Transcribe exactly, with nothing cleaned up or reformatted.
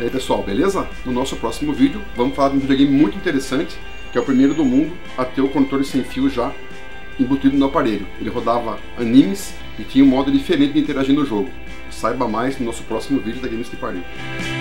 aí pessoal, beleza? No nosso próximo vídeo vamos falar de um videogame muito interessante, que é o primeiro do mundo a ter o controle sem fio já embutido no aparelho. Ele rodava animes e tinha um modo diferente de interagir no jogo. Saiba mais no nosso próximo vídeo da Games que Pariu.